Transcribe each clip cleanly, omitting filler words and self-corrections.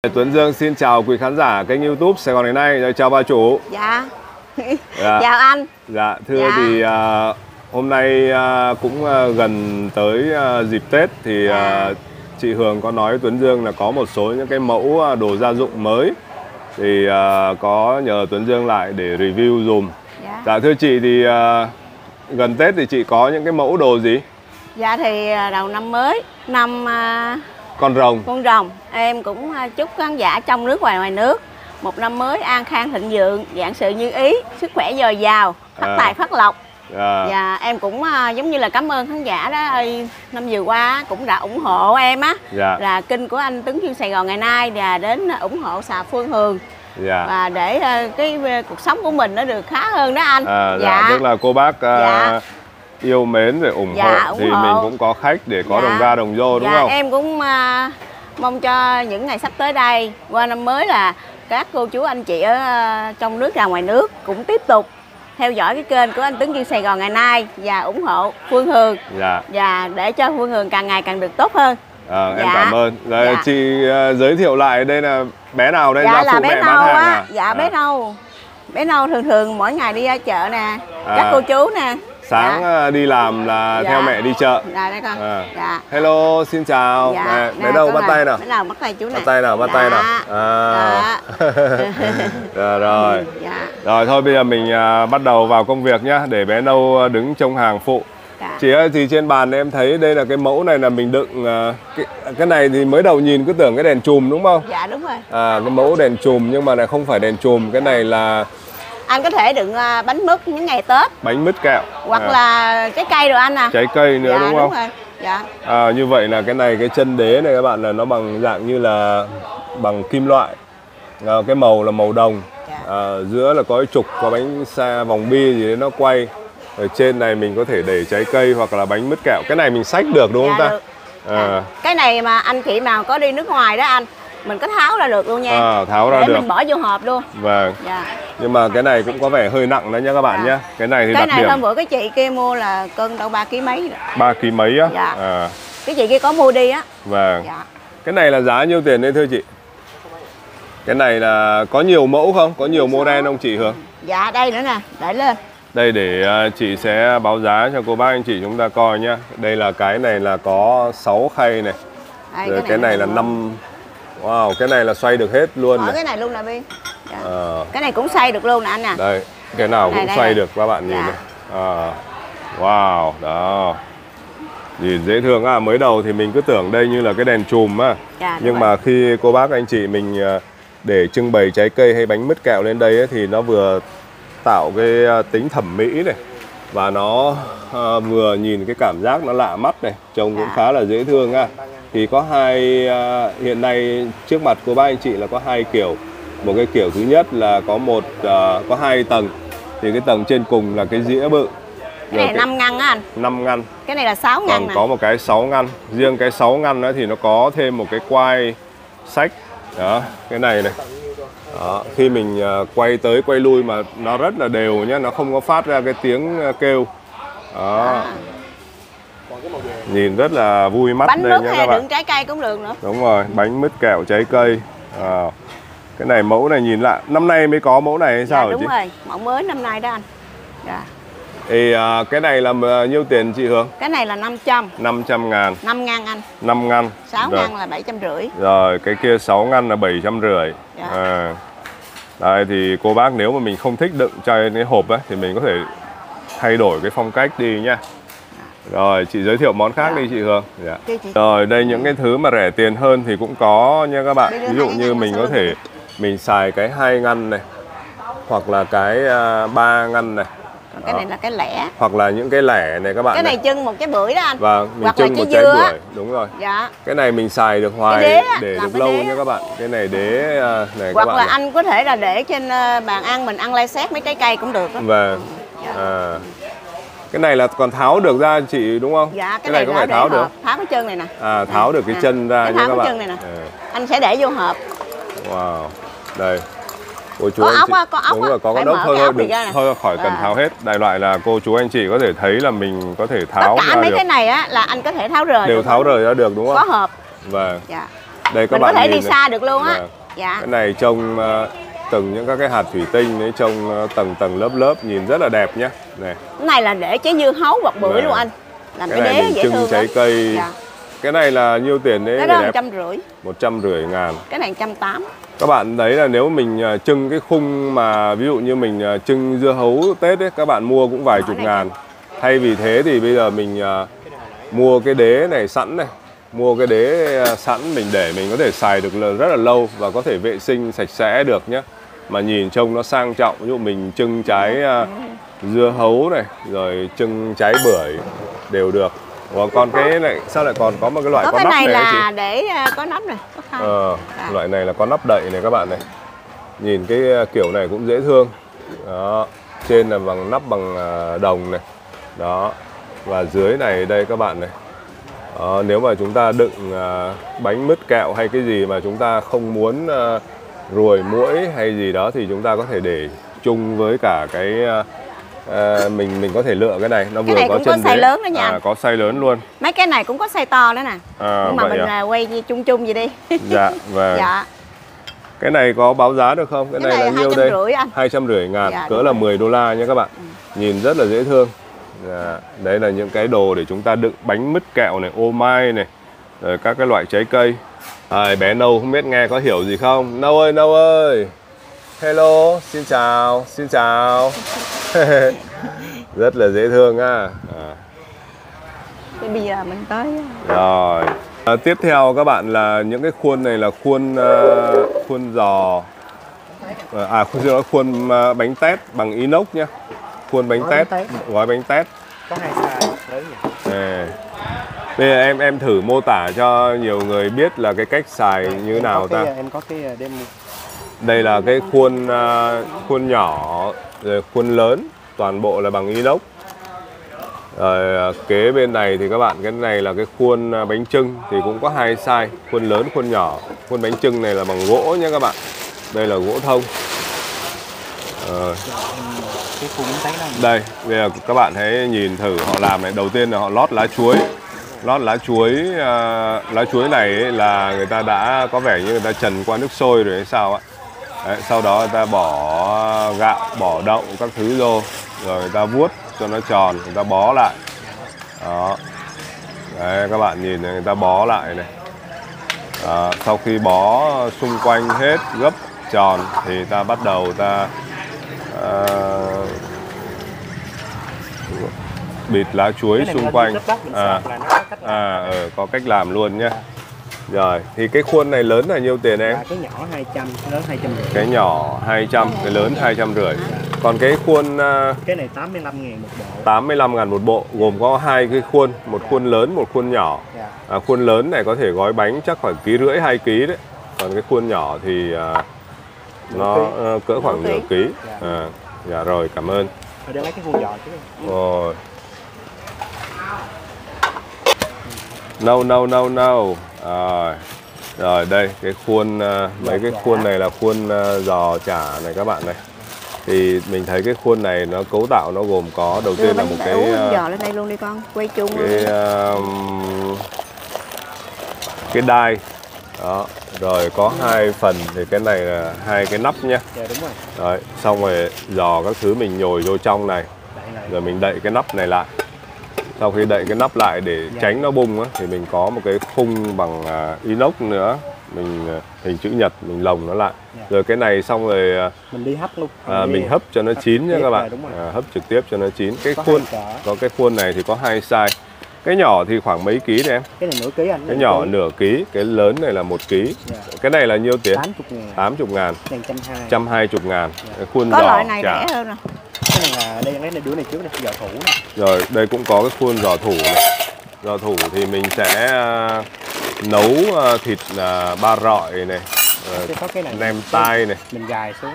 Tuấn Dương xin chào quý khán giả kênh YouTube Sài Gòn ngày nay. Chào bà chủ. Dạ. Dạ. Chào anh. Dạ thưa Dạ. thì hôm nay cũng gần tới dịp Tết thì chị Hường có nói với Tuấn Dương là có một số những cái mẫu đồ gia dụng mới thì có nhờ Tuấn Dương lại để review dùm. Dạ. Dạ thưa chị thì gần Tết thì chị có những cái mẫu đồ gì? Dạ thì đầu năm mới, năm Con rồng. con rồng, em cũng chúc khán giả trong nước và ngoài nước một năm mới an khang thịnh vượng, vạn sự như ý, sức khỏe dồi dào, phát tài phát lộc. Và em cũng giống như là cảm ơn khán giả đó ơi, năm vừa qua cũng đã ủng hộ em á, là kênh của anh Tuấn Dương Sài Gòn ngày nay và đến ủng hộ xà Phương Hường. Và để cái cuộc sống của mình nó được khá hơn đó anh. Tức là cô bác yêu mến để ủng hộ thì mình cũng có khách để có đồng ra đồng vô đúng không? Em cũng mong cho những ngày sắp tới đây qua năm mới là các cô chú anh chị ở trong nước và ngoài nước cũng tiếp tục theo dõi cái kênh của anh Tuấn Dương Sài Gòn ngày nay và ủng hộ Phương Hường và để cho Phương Hường càng ngày càng được tốt hơn. Em cảm ơn. Chị giới thiệu lại đây là bé nào đây? Dạ là bé Nâu á. Dạ bé Nâu. Bé Nâu thường mỗi ngày đi ra chợ nè, các cô chú nè. Sáng đi làm là theo mẹ đi chợ. Dạ đây con. Hello, xin chào. Bé đâu bắt tay nào? Bé nào bắt tay chú nè. Bắt tay nào, bắt tay nào. Rồi. Rồi thôi bây giờ mình bắt đầu vào công việc nhá, để bé Nâu đứng trông hàng phụ. Chị ơi, thì trên bàn em thấy đây là cái mẫu này là mình đựng cái này thì mới đầu nhìn cứ tưởng cái đèn chùm đúng không? Dạ đúng rồi. Cái mẫu đèn chùm nhưng mà này không phải đèn chùm, cái này là anh có thể đựng bánh mứt những ngày Tết, bánh mứt kẹo hoặc là trái cây rồi anh à. Trái cây nữa đúng không? Rồi. Như vậy là cái này, cái chân đế này các bạn là nó bằng dạng như là bằng kim loại, cái màu là màu đồng, giữa là có cái trục, có bánh xa vòng bi gì đấy nó quay. Ở trên này mình có thể để trái cây hoặc là bánh mứt kẹo. Cái này mình xách được đúng không ta? Được. Cái này mà anh chị nào có đi nước ngoài đó anh, mình có tháo ra được luôn nha. Tháo ra để được. Mình bỏ vô hộp luôn. Vâng. Nhưng mà cái này cũng có vẻ hơi nặng đó nha các bạn nhé. Cái này thì đặc điểm. Cái này hôm bữa cái chị kia mua là cân đâu 3 kg mấy. 3 kg mấy á? Cái chị kia có mua đi á. Vâng. Cái này là giá nhiêu tiền đấy thưa chị? Cái này là có nhiều mẫu không? Có nhiều model không chị Hương? Dạ đây nữa nè, để lên. Đây để chị sẽ báo giá cho cô bác anh chị chúng ta coi nhá. Đây là cái này là có 6 khay này. Rồi cái này là 5. Wow, cái này là xoay được hết luôn này. Cái này luôn nè Bi. Cái này cũng xoay được luôn nè anh nè. Đây, cái nào cũng xoay được các bạn nhìn này. Wow, đó. Nhìn dễ thương á, mới đầu thì mình cứ tưởng đây như là cái đèn chùm á. Nhưng mà khi cô bác anh chị mình để trưng bày trái cây hay bánh mứt kẹo lên đây ấy, thì nó vừa tạo cái tính thẩm mỹ này và nó vừa nhìn cái cảm giác nó lạ mắt này, trông cũng khá là dễ thương á. Thì có hiện nay trước mặt cô bác anh chị là có 2 kiểu. Một cái kiểu thứ nhất là có 2 tầng. Thì cái tầng trên cùng là cái dĩa bự. Cái này 5 ngăn á anh. 5 ngăn. Cái này là 6 ngăn. Có một cái 6 ngăn. Riêng cái 6 ngăn đó thì nó có thêm một cái quai sách. Đó, cái này này. Đó, khi mình quay tới quay lui mà nó rất là đều nhé, nó không có phát ra cái tiếng kêu. Đó. Nhìn rất là vui mắt. Bánh đây mứt hay đựng trái cây cũng được nữa. Đúng rồi, bánh mứt kẹo trái cây. Cái này mẫu này nhìn lạ. Năm nay mới có mẫu này hay sao hả chị? Đúng rồi, mẫu mới năm nay đó anh. Thì cái này là nhiêu tiền chị Hương? Cái này là 500. 500 ngàn. 5 ngăn anh. 5 ngăn. 6 ngăn là 750. Rồi cái kia 6 ngăn là 750. Đây thì cô bác nếu mà mình không thích đựng trong cái hộp ấy, thì mình có thể thay đổi cái phong cách đi nhá. Rồi chị giới thiệu món khác đi chị Hương. Rồi đây những cái thứ mà rẻ tiền hơn thì cũng có nha các bạn. Ví dụ như mình có thể mình xài cái 2 ngăn này, hoặc là cái 3 ngăn này. Cái này là cái lẻ. Hoặc là những cái lẻ này các bạn. Cái này trưng một cái bưởi đó anh. Vâng, mình trưng một trái bưởi, đúng rồi. Cái này mình xài được hoài để được lâu nha các bạn. Cái này đế này hoặc các bạn. Hoặc là anh có thể là để trên bàn ăn mình ăn lai xét mấy trái cây cũng được đó. Vâng. Cái này là còn tháo được ra chị đúng không? Dạ, cái này có phải tháo được? Tháo cái chân này nè. Tháo được cái chân ra nha các bạn. Chân này nè. Anh sẽ để vô hộp. Wow. Đây. Cô chú có anh ốc chị. Á, có ốc đúng rồi, có ốc thôi khỏi cần tháo hết. Đại loại là cô chú anh chị có thể thấy là mình có thể tháo tất cả ra mấy được. cái này á là anh có thể tháo rời. Đều tháo rời ra được đúng không? Có hộp. Vâng. Đây các mình bạn có thể nhìn đi xa được luôn á. Dạ. Cái này trông từng những các cái hạt thủy tinh ấy, trông tầng tầng lớp lớp, nhìn rất là đẹp nhá. Này. Cái này là để trái dưa hấu bọc bưởi luôn anh. Làm cái đế dễ thương trái cây. Dạ. Cái này là nhiêu tiền đấy? Cái đó 150. 150 ngàn. Cái này 180. Các bạn thấy là nếu mình trưng cái khung mà ví dụ như mình trưng dưa hấu Tết ấy, các bạn mua cũng vài chục ngàn. Thay vì thế thì bây giờ mình mua cái đế này sẵn này. Mua cái đế sẵn mình để mình có thể xài được rất là lâu và có thể vệ sinh sạch sẽ được nhé. Mà nhìn trông nó sang trọng. Ví dụ mình trưng trái dưa hấu này, rồi trưng trái bưởi đều được. Ủa, còn cái này sao lại còn có một cái loại có nắp này? Cái này là chị? để có nắp này, có khai. Loại này là có nắp đậy này các bạn này. Nhìn cái kiểu này cũng dễ thương. Đó, trên là bằng nắp bằng đồng này. Đó. Và dưới này đây các bạn này. Nếu mà chúng ta đựng bánh mứt kẹo hay cái gì mà chúng ta không muốn ruồi muỗi hay gì đó thì chúng ta có thể để chung với cả cái mình có thể lựa cái này, nó cái vừa này có cũng chân có size lớn đó nha. Có size lớn luôn. Mấy cái này cũng có size to nữa nè. Nhưng mà mình quay chung chung vậy đi. Dạ, và dạ. Cái này có báo giá được không? Cái này là nhiêu đây? 250 anh. 250 ngàn, Dạ, cỡ là 10 đô la nha các bạn. Nhìn rất là dễ thương. Dạ. Đấy là những cái đồ để chúng ta đựng bánh mứt kẹo này, ô mai này, rồi các cái loại trái cây. Bé Nâu không biết nghe có hiểu gì không? Nâu ơi, Nâu ơi. Hello, xin chào, xin chào. Rất là dễ thương á. Thì bây giờ mình tới. Rồi. Tiếp theo các bạn là những cái khuôn này là khuôn giò. Khuôn bánh tét bằng inox nhá. Khuôn bánh tét, gói bánh tét. Có 2 size lớn nhỉ. Bây giờ em thử mô tả cho nhiều người biết là cái cách xài như thế nào ta. Em có cái demo. Đây là cái khuôn nhỏ, rồi khuôn lớn, toàn bộ là bằng inox. Rồi kế bên này thì các bạn, cái này là cái khuôn bánh chưng thì cũng có 2 size, khuôn lớn, khuôn nhỏ. Khuôn bánh chưng này là bằng gỗ nhé các bạn. Đây là gỗ thông. Cái khuôn bánh tét đó. Đây, bây giờ các bạn hãy nhìn thử họ làm này. Đầu tiên là họ lót lá chuối. Lót lá chuối này ấy là người ta đã có vẻ như người ta trần qua nước sôi rồi hay sao ạ. Đấy, sau đó người ta bỏ gạo, bỏ đậu các thứ vô, rồi người ta vuốt cho nó tròn, người ta bó lại. Đó. Đấy, các bạn nhìn này, người ta bó lại này. Đó. Sau khi bó xung quanh hết gấp tròn thì ta bắt đầu ta bịt lá chuối xung quanh. Có cách làm luôn nhé. Rồi, thì cái khuôn này lớn là nhiêu tiền em? Cái nhỏ 200, cái lớn 250. Cái nhỏ 200, cái lớn 250. Còn cái khuôn cái này 85.000 một bộ. 85.000 một bộ, gồm có 2 cái khuôn, một khuôn lớn, một khuôn nhỏ. Khuôn lớn này có thể gói bánh chắc khoảng 1,5 kg, 2 kg đấy. Còn cái khuôn nhỏ thì nó cỡ khoảng nửa ký. Dạ rồi, cảm ơn. Để lấy cái khuôn giò chứ. Rồi. No. Rồi đây cái khuôn mấy cái khuôn này là khuôn giò chả này các bạn này. Thì mình thấy cái khuôn này nó cấu tạo nó gồm có đầu tiên là một cái giò lên đây luôn đi con, quay chung cái đai. Đó, rồi có 2 phần thì cái này là 2 cái nắp nhá. Dạ đúng rồi. Đấy, xong rồi giò các thứ mình nhồi vô trong này. Rồi mình đậy cái nắp này lại. Sau khi đậy cái nắp lại để tránh nó bung á, thì mình có một cái khung bằng inox nữa, mình hình chữ nhật mình lồng nó lại. Rồi cái này xong rồi mình đi hấp luôn. Mình hấp cho nó chín nhé các bạn. Hấp trực tiếp cho nó chín. Cái khuôn có cái khuôn này thì có 2 size. Cái nhỏ thì khoảng mấy ký đấy em? Cái này nửa ký anh. Cái nhỏ nửa ký, cái lớn này là 1 ký. Cái này là nhiêu tiền? 80.000. 80.000. 120.000. Cái khuôn có giò loại này chả. rẻ hơn nè. Cái này là đây lấy đứa này trước này, giò thủ này. Rồi đây cũng có cái khuôn giò thủ này. Giò thủ thì mình sẽ nấu thịt ba rọi này, nem tai này. Mình gài xuống.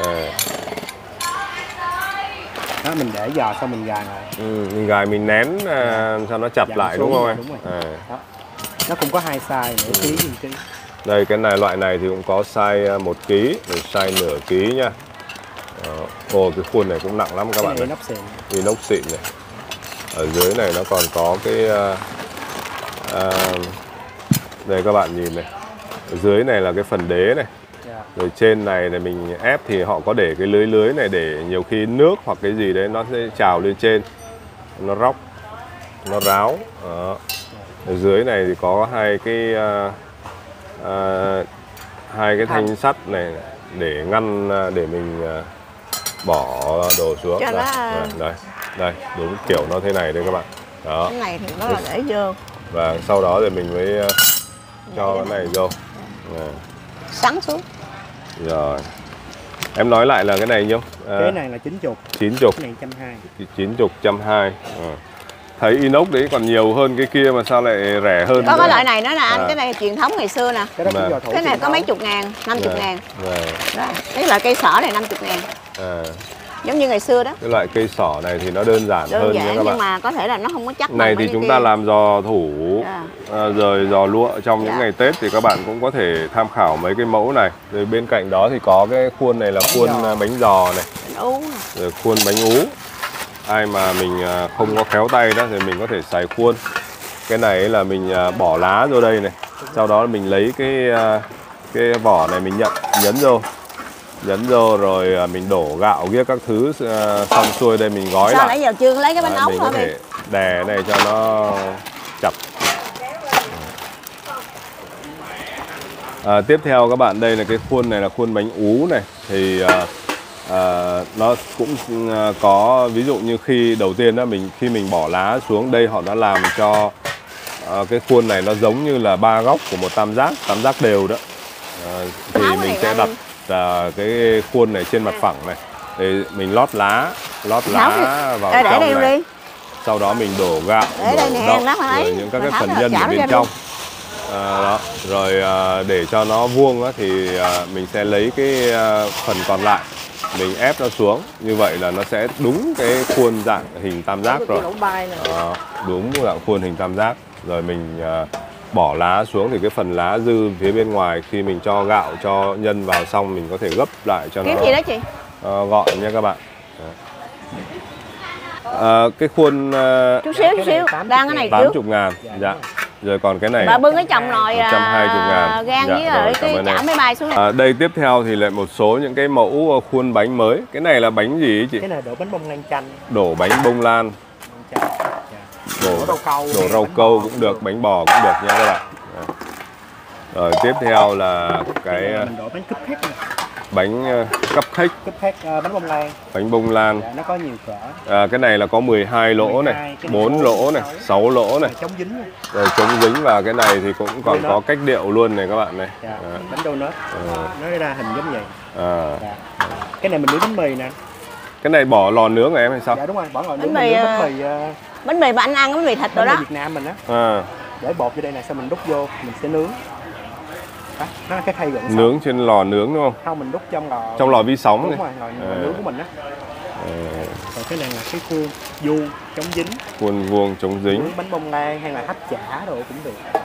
Đó, mình để giò xong mình gài lại. Mình gài mình nén cho nó chặt lại đúng không em? Đúng rồi. Đó. Nó cũng có 2 size, nửa ký, 1 ký. Đây cái này loại này thì cũng có size 1 ký, rồi size nửa ký nha. Cái khuôn này cũng nặng lắm các bạn này. Inox xịn này. Ở dưới này nó còn có cái đây các bạn nhìn này. Ở dưới này là cái phần đế này. Rồi trên này là mình ép thì họ có để cái lưới này để nhiều khi nước hoặc cái gì đấy nó sẽ trào lên trên, nó róc, nó ráo. Đó. Ở dưới này thì có hai cái thanh sắt này để ngăn, để mình bỏ đồ xuống. Đây, đúng kiểu nó thế này đây các bạn. Đó. Cái này thì nó là để vô. Và sau đó thì mình mới cho cái này vô. Sắn xuống. Rồi. Em nói lại là cái này nhiêu? Cái này là 90. 90. Cái này 120. 90, 120. Thấy inox đấy còn nhiều hơn cái kia mà sao lại rẻ hơn? Có cái loại này nữa nè anh, cái này truyền thống ngày xưa nè. Cái này có mấy chục ngàn, 50 ngàn. Rồi. Cái loại cây sỏ này 50 ngàn. Giống như ngày xưa đó. Cái loại cây sỏ này thì nó đơn giản hơn nha các bạn. Nhưng mà có thể là nó không có chắc. Này thì chúng ta làm giò thủ, rồi giò lụa trong những ngày Tết thì các bạn cũng có thể tham khảo mấy cái mẫu này. Rồi bên cạnh đó thì có cái khuôn này là khuôn bánh giò này. Rồi khuôn bánh ú. Ai mà mình không có khéo tay đó thì mình có thể xài khuôn. Cái này là mình bỏ lá vô đây này. Sau đó mình lấy cái vỏ này mình nhấn vô rồi mình đổ gạo kia các thứ xong xuôi đây mình gói lại. Sao nãy giờ chưa lấy cái bánh ống mình có thể đè này cho nó chặt. Tiếp theo các bạn, đây là cái khuôn này là khuôn bánh ú này thì nó cũng có, ví dụ như khi đầu tiên đó khi mình bỏ lá xuống đây họ đã làm cho cái khuôn này nó giống như là 3 góc của một tam giác đều đó. Thì mình sẽ đặt cái khuôn này trên mặt phẳng này để mình lót lá vào trong này. Sau đó mình đổ gạo, đổ đậu, rồi những các cái phần nhân ở bên trong. Đó. Rồi để cho nó vuông á, thì mình sẽ lấy cái phần còn lại mình ép nó xuống, như vậy là nó sẽ đúng cái khuôn dạng hình tam giác rồi. Đúng dạng khuôn hình tam giác. Rồi mình bỏ lá xuống thì cái phần lá dư phía bên ngoài khi mình cho gạo cho nhân vào xong mình có thể gấp lại cho nó gì đó chị? Gọn nha các bạn. Cái khuôn chút xíu đang cái này 80 ngàn. Dạ. Rồi còn cái này bà bưng cái chồng nồi 120 ngàn. Gan với cái chảo máy bay xuống này. Đây tiếp theo thì lại một số những cái mẫu khuôn bánh mới. Cái này là bánh gì ấy chị? Cái này đổ bánh bông lan chanh. Đổ bánh bông lan. Đổ rau câu cũng được, bánh bò cũng được nha các bạn. Rồi tiếp theo là cái mình đổ bánh cupcake này. Bánh cupcake, bánh bông lan. Bánh bông lan. Nó có nhiều cỡ. Cái này là có 12 lỗ này, 4 lỗ này, 6 lỗ này. Chống dính này. Rồi chống dính, và cái này thì cũng còn có cách điệu luôn này các bạn này. Bánh donut. Nó ra hình giống vậy. Cái này mình nướng bánh mì nè. Cái này bỏ lò nướng rồi em hay sao? Dạ đúng rồi, bỏ lò nướng. Bánh mì mà anh ăn, bánh mì thịt rồi đó. Việt Nam mình á. Để bột vô đây này, sau mình đút vô, mình sẽ nướng. Nó là cái khay gần nướng trên lò nướng đúng không? Không, mình đút trong lò vi sóng. Đúng rồi, lò nướng của mình á. Còn cái này là cái khuôn vuông chống dính. Khuôn vuông chống dính. Bánh bông lan hay là hấp chả đồ cũng được.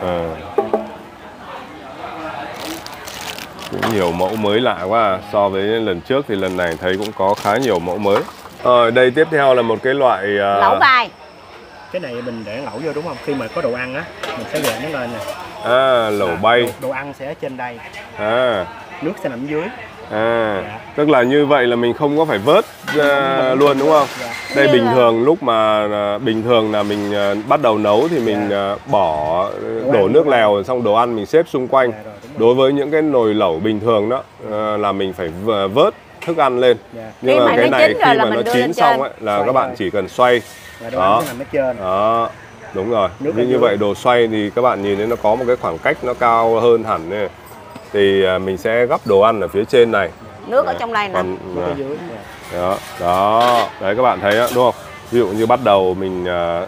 Cũng nhiều mẫu mới lạ quá. So với lần trước thì lần này thấy cũng có khá nhiều mẫu mới. Đây tiếp theo là một cái loại lẩu vai. Cái này mình để lẩu vô đúng không? Khi mà có đồ ăn á, mình sẽ gợn nó lên nè. Lẩu bay. Đồ ăn sẽ ở trên đây. Nước sẽ nằm dưới. Tức là như vậy là mình không có phải vớt luôn đúng không? Đây bình thường lúc mà bình thường là mình bắt đầu nấu thì mình đổ nước lèo xong đồ ăn mình xếp xung quanh. Đối với những cái nồi lẩu bình thường đó là mình phải vớt thức ăn lên. Nhưng mà cái này khi mà nó chín xong ấy là các bạn chỉ cần xoay. Đó. Đúng rồi. Như vậy đồ xoay thì các bạn nhìn thấy nó có một cái khoảng cách nó cao hơn hẳn này. Thì mình sẽ gắp đồ ăn ở phía trên này. Nước ở trong đây nè. Đó. Đấy các bạn thấy đó, đúng không? Ví dụ như bắt đầu mình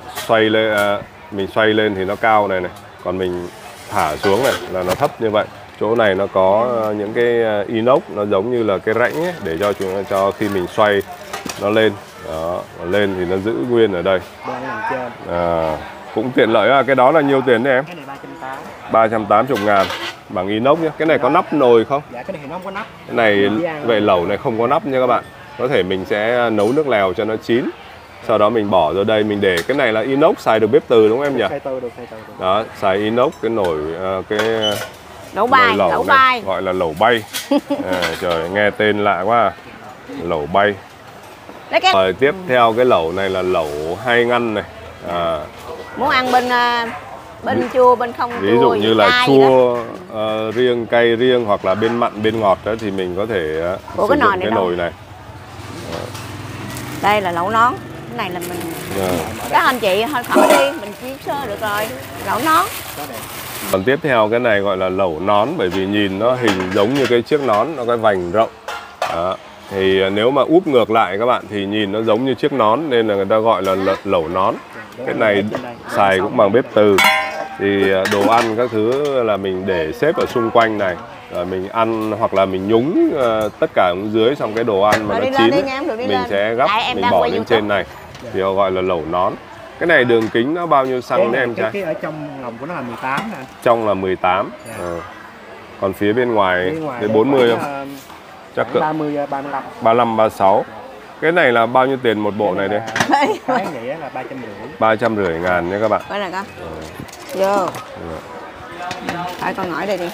xoay lên thì nó cao này này. Còn mình thả xuống này là nó thấp như vậy. Chỗ này nó có những cái inox nó giống như là cái rãnh ấy, để cho khi mình xoay nó lên. Đó, lên thì nó giữ nguyên ở đây. Cũng tiện lợi. Cái đó là nhiêu tiền đấy em? Cái này 380. 380 ngàn bằng inox nhé. Cái này có nắp nồi không? Dạ, cái này nó không có nắp. Cái này vậy lẩu này không có nắp nha các bạn. Có thể mình sẽ nấu nước lèo cho nó chín. Sau đó mình bỏ vào đây, mình để cái này là inox xài được bếp từ đúng không em nhỉ? Được. Đó, xài inox cái nồi Lẩu bay, lẩu bay. Gọi là lẩu bay. Trời, nghe tên lạ quá. Lẩu bay. Rồi tiếp theo cái lẩu này là lẩu 2 ngăn này. Muốn ăn bên chua, bên không chua. Ví dụ như là chua riêng, cay riêng hoặc là bên mặn, bên ngọt đó thì mình có thể sử dụng cái nồi này. Đây là lẩu nón. Cái này là mình các anh chị thôi khỏi đi, mình chiên sơ được rồi. Lẩu nón. Còn tiếp theo cái này gọi là lẩu nón, bởi vì nhìn nó hình giống như cái chiếc nón, nó cái vành rộng. Đó. Thì nếu mà úp ngược lại các bạn thì nhìn nó giống như chiếc nón nên là người ta gọi là lẩu nón. Cái này xài cũng bằng bếp từ. Thì đồ ăn các thứ là mình để xếp ở xung quanh này. Rồi mình ăn hoặc là mình nhúng tất cả xuống dưới, xong cái đồ ăn mà nó chín mình sẽ gắp, mình bỏ lên trên này. Thì họ gọi là lẩu nón. Cái này đường kính nó bao nhiêu xăng đấy em trai? Cái ở trong lòng của nó là 18 nè. Trong là 18. Còn phía bên ngoài cái 40 không? Chắc cỡ 30, 35. 35, 36. Cái này là bao nhiêu tiền một bộ này đây? Cái nghĩa là 350. 350 ngàn nha các bạn. Đây là con. Vô. Phải con hỏi đây đi.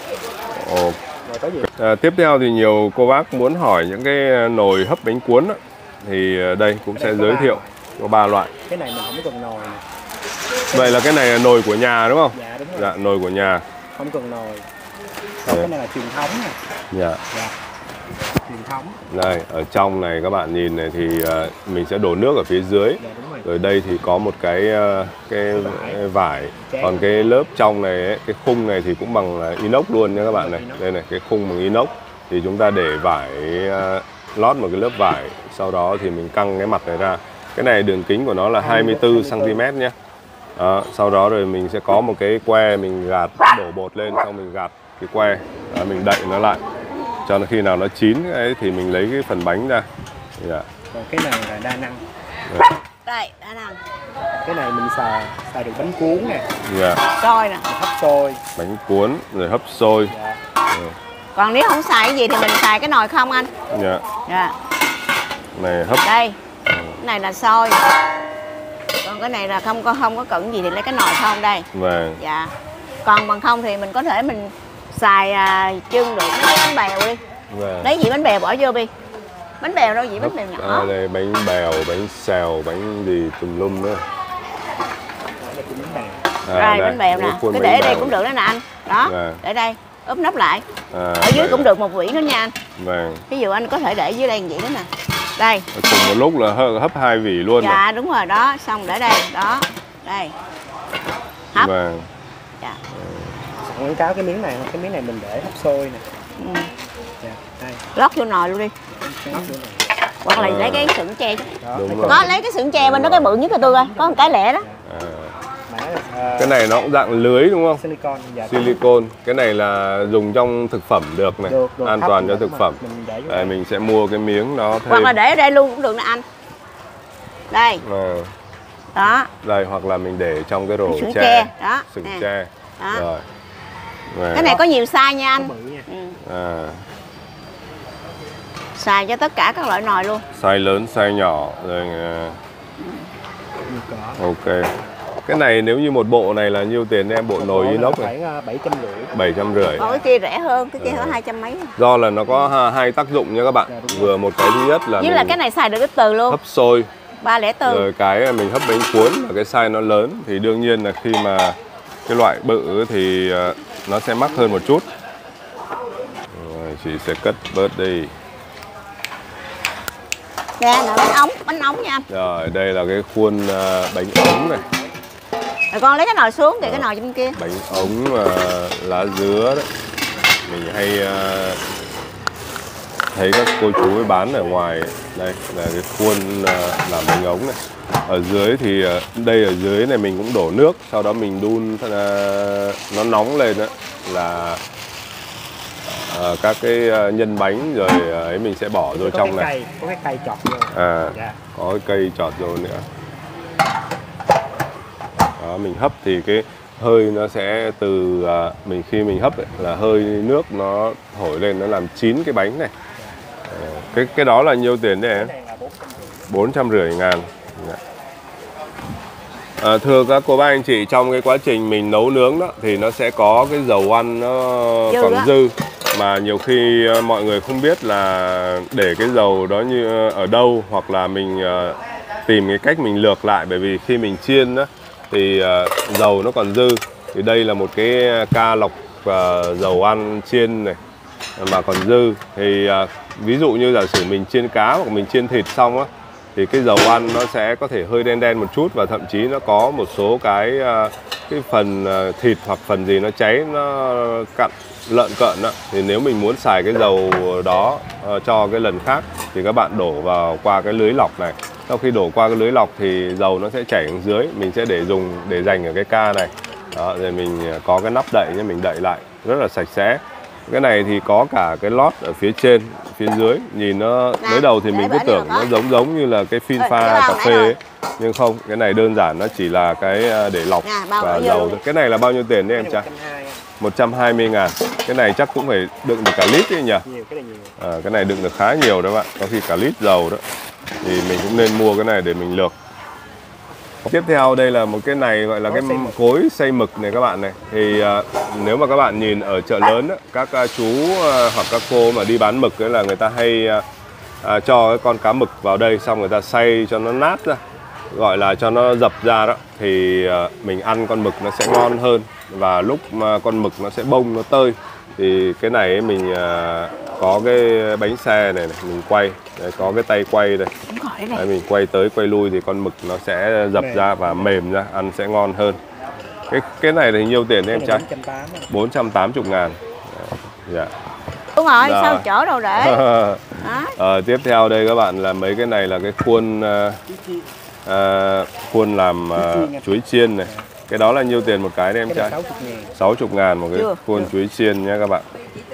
Tiếp theo thì nhiều cô bác muốn hỏi những cái nồi hấp bánh cuốn đó. Thì đây cũng sẽ giới thiệu có 3 loại. Cái này mình không cần nồi. Vậy là cái này là nồi của nhà đúng không? Dạ đúng rồi. Dạ, nồi của nhà. Không cần nồi. Còn cái này là truyền thống nè. Dạ. Truyền thống. Đây, ở trong này các bạn nhìn này thì mình sẽ đổ nước ở phía dưới. Dạ, đúng rồi. Rồi đây thì có một cái vải. Còn cái lớp trong này ấy, cái khung này thì cũng bằng inox luôn nha các bạn này. Đây này, cái khung bằng inox thì chúng ta để vải lót một cái lớp vải, sau đó thì mình căng cái mặt này ra. Cái này đường kính của nó là 24 cm nhé. Đó, sau đó rồi mình sẽ có một cái que mình gạt, đổ bột lên, xong mình gạt cái que, đó, mình đậy nó lại cho nó khi nào nó chín ấy thì mình lấy cái phần bánh ra. Dạ. Còn cái này là đa năng. Đây, đa năng. Cái này mình xài được bánh cuốn nè. Dạ. Xôi nè. Hấp xôi. Bánh cuốn rồi hấp xôi. Dạ. Còn nếu không xài cái gì thì mình xài cái nồi không anh? Dạ. Dạ. Này hấp. Đây. Cái này là xôi. Còn cái này là không có cần gì thì lấy cái nồi không đây. Vâng. Dạ. Còn bằng không thì mình có thể mình xài chưng được mấy cái bánh bèo đi. Vâng. Lấy dĩa bánh bèo bỏ vô đi. Bánh bèo đâu, dĩa bánh bèo nhỏ. Đây bánh bèo, bánh xèo, bánh gì tùm lum nữa. Rồi bánh bèo nè, cái để ở đây cũng được đó nè anh. Đó, để đây, úp nắp lại. Ở dưới cũng được một vỉ nữa nha anh. Vâng. Ví dụ anh có thể để dưới đây vậy đó nè. Đây. Cùng một lúc là hấp 2 vỉ luôn. Dạ này. Đúng rồi đó, xong để đây, đó. Đây. Hấp. Vâng. Dạ. Sẵn quảng cáo cái miếng này, cái miếng này mình để hấp xôi nè. Dạ, đây. Lót vô nồi luôn đi. Lót vô nồi. Hoặc là lấy cái sừng tre. Đúng rồi. Có lấy cái sừng tre bên đó cái bự nhất cho tôi coi, có một cái lẻ đó. Cái này nó cũng dạng lưới đúng không? Silicon. Dạ, Silicon. Cái này là dùng trong thực phẩm được này, được, an toàn cho thực phẩm. Đây, mình sẽ mua cái miếng đó thêm. Hoặc là để ở đây luôn cũng được nè anh. Đây. Đó. Đây, hoặc là mình để trong cái rổ sừng tre. Đó. Sừng tre. Đó. Rồi. Cái này có nhiều size nha anh. Xài cho tất cả các loại nồi luôn. Size lớn, size nhỏ rồi. Ok. Cái này nếu như một bộ này là nhiêu tiền em, bộ nồi inox này? Khoảng 750. 750. Còn cái kia rẻ hơn, cái kia có 200 mấy. Do là nó có 2 tác dụng nha các bạn. Vừa một cái thứ nhất là với là cái này xài được cái từ luôn. Hấp xôi. 304. Rồi cái mình hấp bánh cuốn là cái size nó lớn thì đương nhiên là khi mà cái loại bự thì nó sẽ mắc hơn một chút. Rồi chị sẽ cất bớt đi. Nè là bánh ống nha anh. Rồi đây là cái khuôn bánh ống này. Rồi con lấy cái nồi xuống, cái nồi trên kia. Bánh ống lá dứa đấy. Mình hay thấy các cô chú ấy bán ở ngoài. Đây là cái khuôn làm bánh ống này. Ở dưới thì đây ở dưới này mình cũng đổ nước, sau đó mình đun nó nóng lên đó là các cái nhân bánh rồi ấy mình sẽ bỏ vô trong này. Có cái cây chọt vô. Có cái cây chọt vô nữa. Đó, mình hấp thì cái hơi nó sẽ từ khi mình hấp ấy, là hơi nước nó thổi lên nó làm chín cái bánh này. Cái đó là nhiêu tiền đấy em? 450 ngàn. Thưa các cô bác anh chị, trong cái quá trình mình nấu nướng đó thì nó sẽ có cái dầu ăn nó còn dư, mà nhiều khi mọi người không biết là để cái dầu đó như ở đâu, hoặc là mình tìm cái cách mình lược lại, bởi vì khi mình chiên đó thì dầu nó còn dư. Thì đây là một cái ca lọc dầu ăn chiên này mà còn dư, thì ví dụ như giả sử mình chiên cá hoặc mình chiên thịt xong á, thì cái dầu ăn nó sẽ có thể hơi đen đen một chút, và thậm chí nó có một số cái phần thịt hoặc phần gì nó cháy, nó cặn lợn cợn đó. Thì nếu mình muốn xài cái dầu đó cho cái lần khác thì các bạn đổ vào qua cái lưới lọc này. Sau khi đổ qua cái lưới lọc thì dầu nó sẽ chảy xuống dưới, mình sẽ để dành ở cái ca này đó, rồi mình có cái nắp đậy nhưng mình đậy lại rất là sạch sẽ. Cái này thì có cả cái lót ở phía trên, phía dưới. Nhìn nó mới đầu thì mình cứ tưởng nó giống như là cái phin pha cà phê ấy. Nhưng không, cái này đơn giản nó chỉ là cái để lọc và dầu thôi. Cái này là bao nhiêu tiền đấy em trai? 120.000. Cái này chắc cũng phải đựng được cả lít đấy nhỉ? Cái này đựng được khá nhiều đó bạn, có khi cả lít dầu đó. Thì mình cũng nên mua cái này để mình lược. Tiếp theo đây là một cái này gọi là cái cối xay mực này các bạn này. Thì nếu mà các bạn nhìn ở chợ lớn đó, các chú hoặc các cô mà đi bán mực ấy là người ta hay cho cái con cá mực vào đây, xong người ta xay cho nó nát ra, gọi là cho nó dập ra đó, thì mình ăn con mực nó sẽ ngon hơn, và lúc mà con mực nó sẽ bông, nó tơi. Thì cái này ấy, mình có cái bánh xe này, mình quay. Đấy, có cái tay quay đây. Đấy, mình quay tới quay lui thì con mực nó sẽ dập ra và mềm ra, ăn sẽ ngon hơn. Cái này thì nhiêu tiền đấy em trai? 480.000. Dạ. Đúng rồi, sao chở đâu để. Tiếp theo đây các bạn là mấy cái này là cái khuôn làm chuối chiên này. Cái đó là nhiêu tiền một cái đấy em trai? 60.000 một cái khuôn chuối chiên nha các bạn.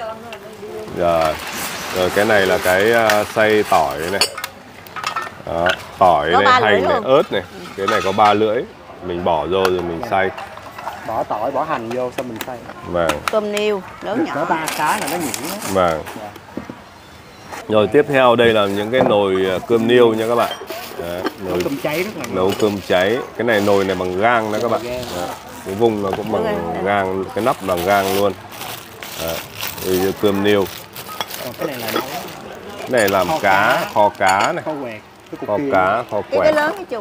Rồi cái này là cái xay tỏi này. Đó, tỏi này, hành này, ớt này. Cái này có 3 lưỡi. Mình bỏ vô rồi mình xay. Bỏ tỏi, bỏ hành vô xong mình xay. Vâng. Cơm niêu lớn nhỏ. Có 3 cái là nó nhuyễn. Vâng. Rồi tiếp theo đây là những cái nồi cơm niêu nha các bạn. Đấy, nồi cơm cháy rất là nấu cơm cháy. Cái này nồi này bằng gang đó các bạn. Đấy, cái vùng nó cũng bằng gang, cái nắp bằng gang luôn. Đây cơm niêu. Cái này là nấu. Cái này làm cá, kho cá này. Kho cá, kho quẹt. Cái lớn cái chung.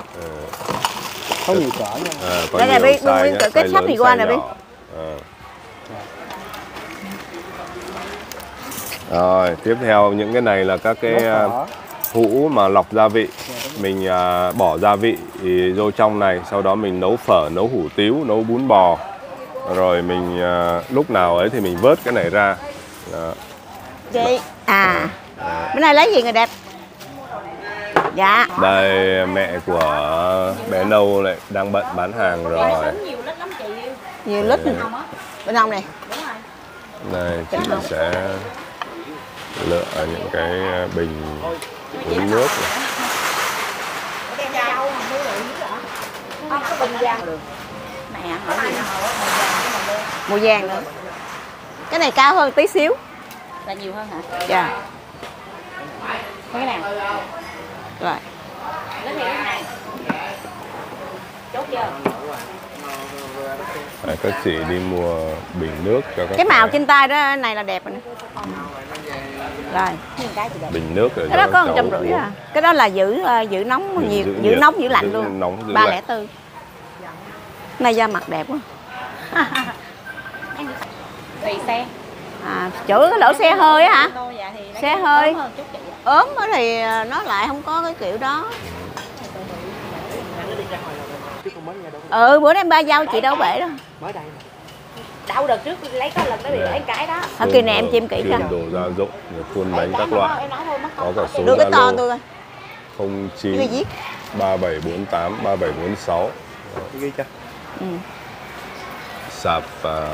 Có nhiều cỡ nha. Có nhiều size nhá, cái sắp thì qua này đi. Rồi, tiếp theo những cái này là các cái hũ mà lọc gia vị. Mình bỏ gia vị thì vô trong này, sau đó mình nấu phở, nấu hủ tiếu, nấu bún bò. Rồi mình lúc nào ấy thì mình vớt cái này ra. Chị, bữa nay lấy gì người đẹp? Dạ. Đây mẹ của bé Nâu lại đang bận bán hàng rồi. Nhiều lít bên hông này. Đây chị sẽ lựa những cái bình uống nước này. Màu vàng nữa. Cái này cao hơn tí xíu. Là nhiều hơn hả? Dạ. Cái nào? Rồi. Lấy theo cái này. Chốt chưa? Các chị đi mua bình nước cho các cái màu trên tay đó này là đẹp rồi nè. Rồi. Bình nước rồi. Cái đó có 150 à. Cái đó là giữ nóng nhiều, giữ nóng giữ lạnh luôn. Nóng, 304. Này da mặt đẹp quá. Tùy xe. Chỗ cái lỗ xe hơi á hả? Dạ, xe hơi. Ốm thì nó lại không có cái kiểu đó. Bữa nay ba giao chị đâu bể đâu. Mới đây. Đâu đợt trước lấy có lần đó bị lấy cái đó. Kỳ này em chiêm kỹ coi. Đồ gia dụng, khuôn bánh các loại. Có cả số đưa cái to tôi coi. 09 3748 3746. Ghi cho. Sạp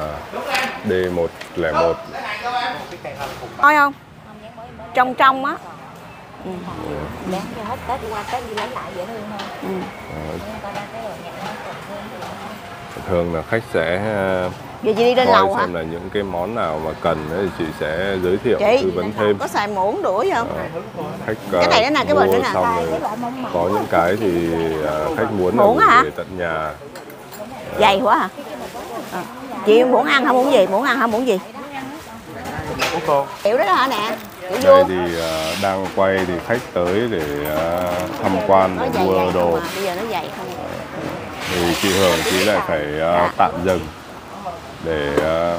D101. Ôi không? Trong á. Đáng cho hết Tết qua Tết đi lấy lại dễ thương hơn. thường là khách sẽ giờ chị đi lên coi lầu hả? xem là những cái món nào mà cần thì chị sẽ giới thiệu Chị tư vấn thêm. có xài muỗng đũa không? Khách Cái này nữa nè, cái bình nữa mua nè. xong rồi có những cái thì khách muốn là Muỗng hả? gửi về tận nhà. Dày quá hả? Chị muỗng ăn hả muỗng gì? Muỗng ăn hả muỗng gì? của cô. Kiểu đó hả nè? Kiểu Đây vuông. thì đang quay thì khách tới để tham quan Nó để dày mua dày đồ. không à, bây giờ nó dày không à. Thì chị Hường chị lại phải tạm dừng để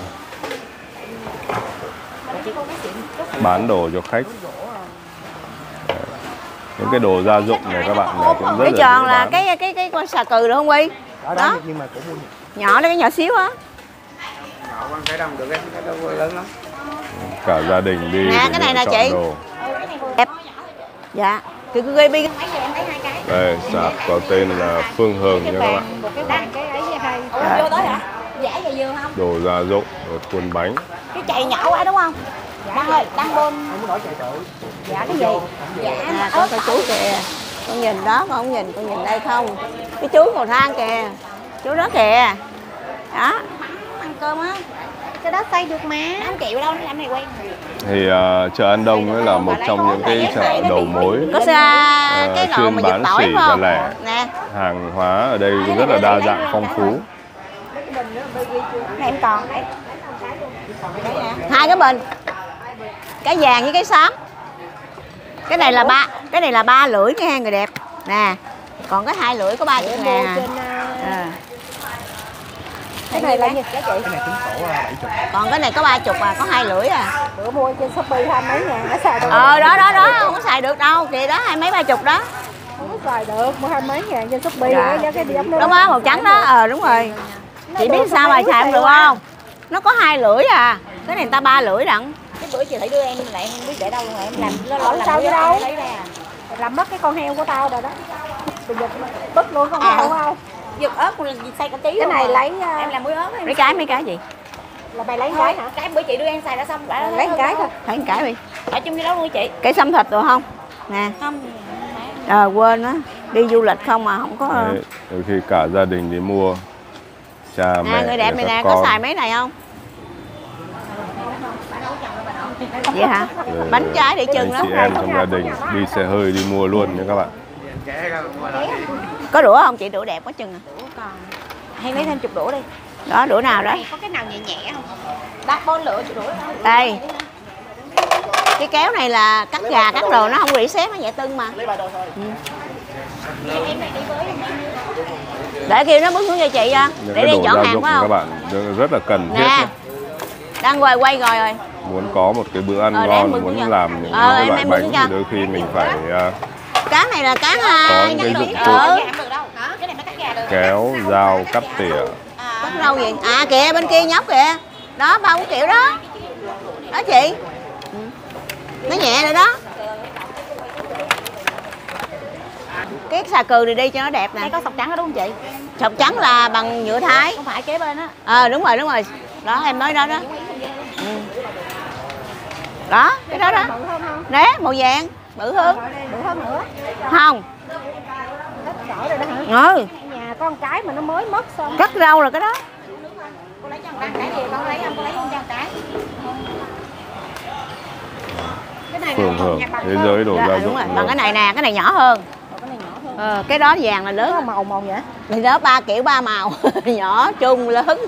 bán đồ cho khách. Những cái đồ gia dụng này các bạn này cũng rất Cái là tròn dễ là bán. cái con xà cừ được không Quy? Đó, nhưng mà cũng mua Nhỏ đó, cái nhỏ xíu á. nhỏ quan cái đồng được cái đâu lớn lắm. Cả gia đình đi Nè, để cái này lựa nè chọn chị. đồ. Đẹp. Dạ. Cứ baby. Đây, sạp có tên là Phương Hường nha các bạn. Một cái bàn cái ấy hay. Vô tới hả? Giả và dừa không? Đồ gia dụng, rồi cuốn bánh. Cái chày nhỏ quá đúng không? Đang ơi, đang bơm. Em muốn đổi chạy tự. Dạ cái gì? Dạ con coi chú kìa. Con nhìn đó, con không nhìn, con nhìn đây không? Cái chú cầu thang kìa. Chú đó kìa. Đó. Ăn cơm á. Cái đó xây được mà. 5 triệu đâu, nó làm này quen. Thì chợ An Đông ấy là một trong những cái chợ đầu mối Có xa cái nồi chuyên mà giật bán tỏi sỉ phải và không? lẻ. Nè. Hàng hóa ở đây rất là đa dạng phong phú. Này em còn. Hai cái bình. Cái vàng với cái xám. Cái này là 3 lưỡi nha người đẹp. Nè. Còn cái 2 lưỡi có 30.000 à. Cái này là gì giá chị? Cái này tính sổ 70. Còn cái này có 30 à, có 2 lưỡi à. Bữa mua trên Shopee 20 mấy ngàn, nó xài được. Đó, không có xài được đâu. Kìa đó, 20 mấy 30 đó. Không có xài được, mua 20 mấy ngàn trên Shopee Dạ. giá cái giống đó. Đúng á, màu trắng đó. Đúng rồi. Chị biết sao mà xài không được không? Nó có 2 lưỡi à. Cái này người ta 3 lưỡi đặng. Cái bữa chị thấy đưa em lại em không biết để đâu luôn rồi em làm nó Ở sao chứ đâu? lấy ra. Làm mất cái con heo của tao rồi đó. Bây giờ bứt luôn con heo không? Giật ớt là xay cả tí Cái luôn này rồi. lấy em làm muối ớt em Mấy cái gì? là mày lấy thôi cái hả? cái bữa chị đưa em xài đã xong đã Lấy cái thôi. Thấy một cái đi. ở trong cái đó luôn chị Cái xăm thịt được không? Nè. không Quên á. Đi du lịch không mà không có. Đấy, đôi khi cả gia đình đi mua. Cha mẹ Người đẹp này các nè, con. có xài mấy này không? Vậy hả? Rồi, Bánh trái để chừng đó. anh chị em trong gia đình đi xe hơi đi mua luôn nha các bạn. Có đũa không chị? Đũa đẹp quá chừng à. còn hay lấy thêm chục đũa đi Đó, đũa nào đó. có cái nào nhẹ nhẹ không bát bon lựa chục đũa đó. Đây. Cái kéo này là cắt gà, cắt đồ nó không rỉ sét, nó nhẹ tưng mà. Em này đi với Để kêu nó bước xuống cho chị nha. Những Để cái đi đồ chọn gia hàng dụng phải các không? bạn rất là cần thiết Nè. nhé. Đang quay rồi. Muốn có một cái bữa ăn Để em ngon, bưng muốn cho. làm những Em cái loại bưng bánh cho. thì đôi khi mình phải Cá này là cá có những cái dụng cụ không được đâu cái này nó cắt gà được kéo, dao, cắt tỉa. Cắt rau gì? À kìa bên kia nhóc kìa. Đó, bao cái kiểu đó. Đó chị. Nó nhẹ rồi đó. Cái xà cừ này đi cho nó đẹp nè. đây có sọc trắng đó đúng không chị Sọc trắng là bằng nhựa thái. không phải kế bên á Đúng rồi. Đó em nói đó đó. Đó, cái đó đó. Bự hơn không? Đấy, màu vàng, bự hơn. Bự hơn nữa. Không. Đổi rồi đó hả? Ừ, Nhà con cái mà nó mới mất xong. cắt rau là cái đó. con lấy cho con cái gì con lấy không con lấy con cho cái Cái này Phường Hường, thế giới đồ gia Dạ, dụng. đúng rồi. luôn. Bằng cái này nè, cái này nhỏ hơn. cái này nhỏ hơn. Cái đó vàng là lớn. Nó màu màu vậy? Thì đó 3 kiểu 3 màu, nhỏ, trung, lớn.